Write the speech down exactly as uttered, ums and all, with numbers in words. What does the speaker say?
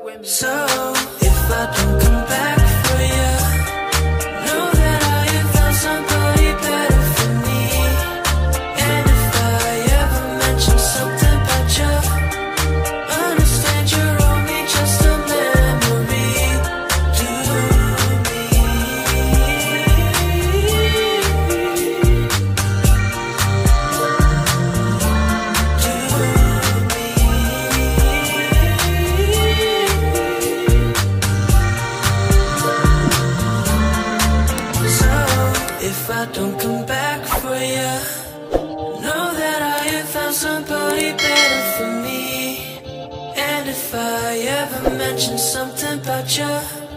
So if I don't come back for you, know that I have found somebody better for me. And if I ever mention something about you, understand you're only just a memory to me. If I don't come back for you, know that I have found somebody better for me. And if I ever mention something about you,